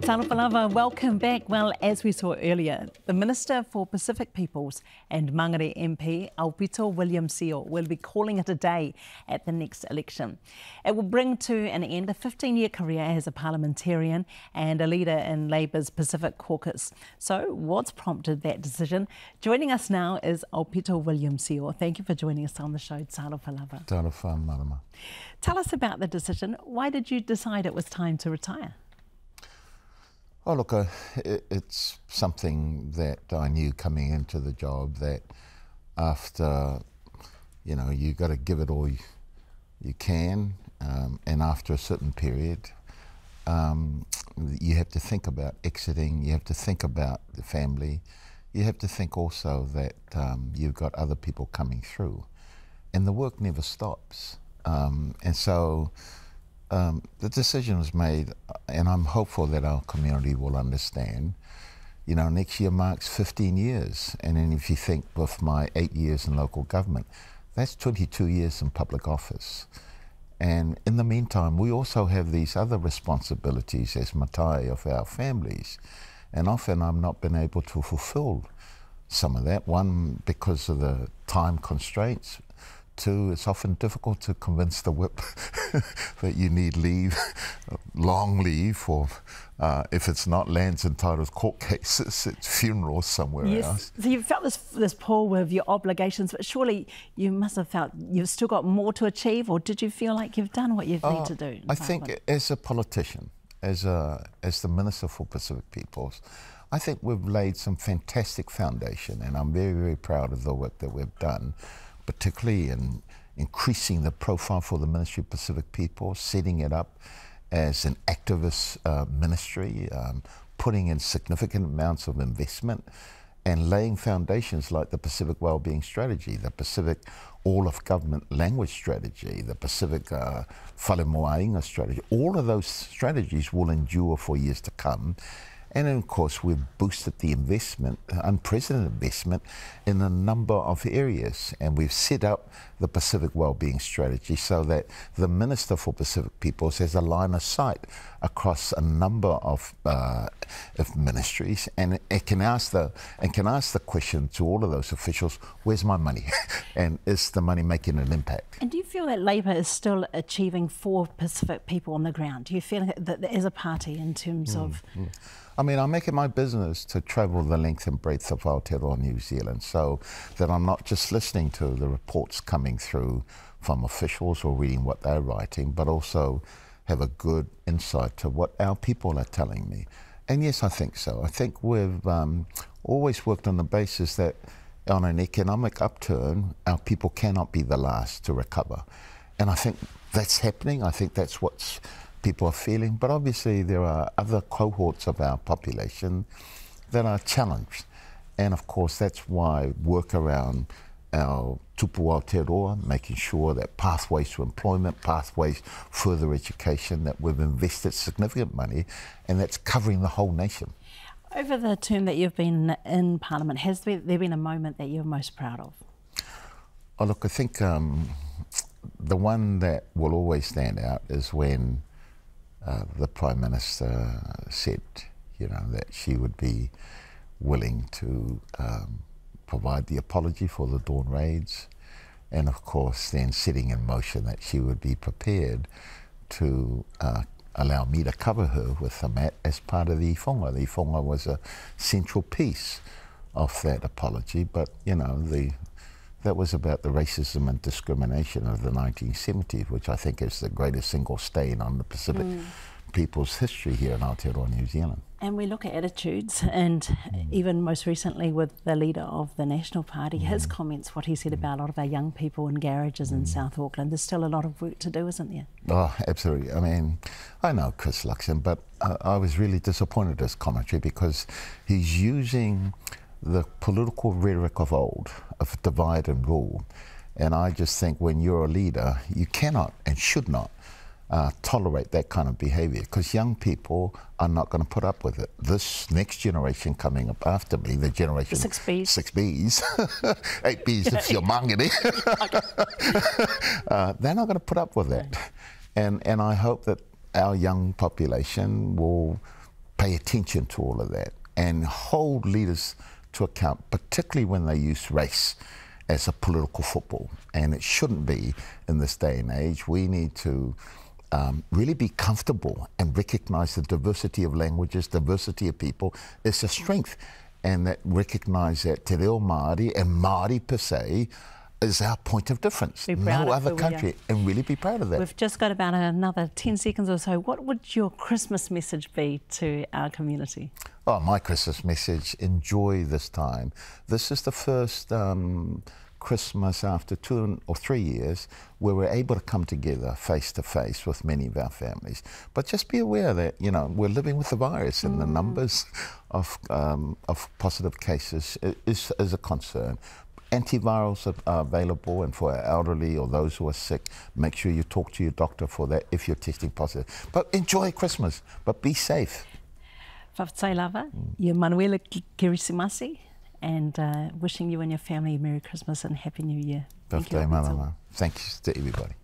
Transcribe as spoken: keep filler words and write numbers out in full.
Talanoa, welcome back. Well, as we saw earlier, the Minister for Pacific Peoples and Māngere M P, Aupito William Seo, will be calling it a day at the next election. It will bring to an end a fifteen-year career as a Parliamentarian and a leader in Labour's Pacific Caucus. So, what's prompted that decision? Joining us now is Aupito William Seo. Thank you for joining us on the show, Talanoa. Talanoa, marama. Tell us about the decision. Why did you decide it was time to retire? Oh, look, uh, it, it's something that I knew coming into the job, that after, you know, you got to give it all you, you can, um, and after a certain period, um, you have to think about exiting, you have to think about the family, you have to think also that um, you've got other people coming through, and the work never stops. Um, and so, Um, the decision was made, and I'm hopeful that our community will understand. You know, next year marks fifteen years, and then if you think with my eight years in local government, that's twenty-two years in public office. And in the meantime, we also have these other responsibilities as matai of our families, and often I've not been able to fulfill some of that. One, because of the time constraints. Two, it's often difficult to convince the whip that you need leave, long leave, for uh, if it's not lands and titles court cases, it's funerals somewhere yes. else. So you felt this this pull with your obligations, but surely you must have felt you've still got more to achieve, or did you feel like you've done what you uh, need to do? I think as a politician, as a as the Minister for Pacific Peoples, I think we've laid some fantastic foundation, and I'm very, very proud of the work that we've done, particularly in increasing the profile for the Ministry of Pacific People, setting it up as an activist uh, ministry, um, putting in significant amounts of investment and laying foundations like the Pacific Wellbeing Strategy, the Pacific All-of-Government Language Strategy, the Pacific uh, Whale Moainga Strategy. All of those strategies will endure for years to come. And then, of course, we've boosted the investment, unprecedented investment, in a number of areas. And we've set up the Pacific Wellbeing Strategy so that the Minister for Pacific Peoples has a line of sight across a number of, uh, of ministries, and it can ask the and can ask the question to all of those officials: where's my money, and is the money making an impact? And do you feel that Labour is still achieving for Pacific people on the ground? Do you feel that as a party, in terms mm, of? Mm. I mean, I make it my business to travel the length and breadth of Aotearoa New Zealand, so that I'm not just listening to the reports coming through from officials or reading what they're writing, but also have a good insight to what our people are telling me. And yes, I think so. I think we've um, always worked on the basis that on an economic upturn, our people cannot be the last to recover. And I think that's happening. I think that's what's people are feeling, but obviously there are other cohorts of our population that are challenged, and of course that's why work around our tupu Aotearoa, making sure that pathways to employment, pathways further education, that we've invested significant money, and that's covering the whole nation. Over the term that you've been in Parliament, has there been a moment that you're most proud of? Oh look, I think um, the one that will always stand out is when Uh, the Prime Minister said, you know, that she would be willing to um, provide the apology for the Dawn raids, and of course then setting in motion that she would be prepared to uh, allow me to cover her with the mat as part of the iwhonga. The iwhonga was a central piece of that apology, but, you know, the that was about the racism and discrimination of the nineteen seventies, which I think is the greatest single stain on the Pacific mm. people's history here in Aotearoa, New Zealand. And we look at attitudes, and mm. even most recently with the leader of the National Party, mm. his comments, what he said mm. about a lot of our young people in garages mm. in South Auckland. There's still a lot of work to do, isn't there? Oh, absolutely. I mean, I know Chris Luxon, but uh, I was really disappointed at his commentary, because he's using the political rhetoric of old, of divide and rule. And I just think when you're a leader, you cannot and should not uh, tolerate that kind of behaviour, because young people are not going to put up with it. This next generation coming up after me, the generation... The six Bs. Six Bs. Eight Bs if you're Māngere. uh, they're not going to put up with that. And, and I hope that our young population will pay attention to all of that and hold leaders to account, particularly when they use race as a political football. And it shouldn't be in this day and age. We need to um, really be comfortable and recognise the diversity of languages, diversity of people. It's a strength, and that recognise that Te Reo Māori and Māori per se is our point of difference. No other country, and really be proud of that. We've just got about another ten seconds or so. What would your Christmas message be to our community? Oh, my Christmas message, enjoy this time. This is the first um, Christmas after two or three years where we're able to come together face to face with many of our families. But just be aware that, you know, we're living with the virus, and mm. the numbers of, um, of positive cases is, is a concern. Antivirals are available, and for our elderly or those who are sick, make sure you talk to your doctor for that if you're testing positive. But enjoy Christmas, but be safe. Whawhatai lava, mm. Manuela Kirisimasi, and uh, wishing you and your family a Merry Christmas and Happy New Year. Thank you, Thank you to everybody.